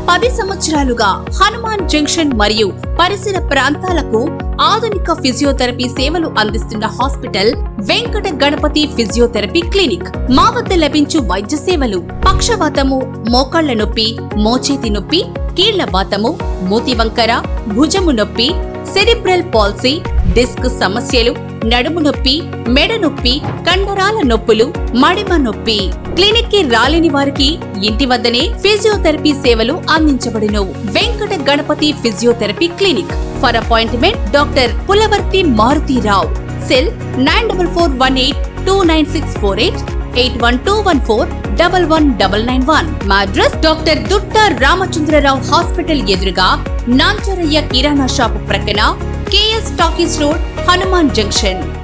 10 సంవత్సరాలుగా హనుమాన్ జంక్షన్ మరియు పరిసర ప్రాంతాలకు ఆధునిక ఫిజియోథెరపీ సేవలు అందిస్తున్న hospital Venkata Ganapathi physiotherapy clinic. మా వద్ద లభించు వైద్య సేవలు: పక్షవాతము, మోకాళ్ల నొప్పి, మోచేతి నొప్పి, కీళ్ల వాతము, మూతి వంకర, భుజము నొప్పి, సెరిబ్రల్ పాల్సీ, డిస్క్ సమస్యలు, నడుము నొప్పి, మెడ నొప్పి, కండరాల నొప్పులు, మడిమ నొప్పి. క్లినిక్ కి రాలేని వారికి ఇంటి వద్దనే ఫిజియోథెరపీ సేవలు అందించబడును. Venkata Ganapathi physiotherapy clinic. For appointment doctor Pulavarthi Maruthi Rao. Cell 9441829648 8121411991. మా address doctor Dutta Ramachandra Rao hospital ఎదురుగా నాంచరయ్య కిరాణా షాపు ప్రక్కన, KS talkies road, Hanuman junction.